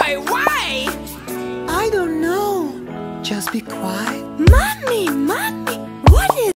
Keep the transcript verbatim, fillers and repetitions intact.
Why? Why? I don't know. Just be quiet. Mommy, Mommy.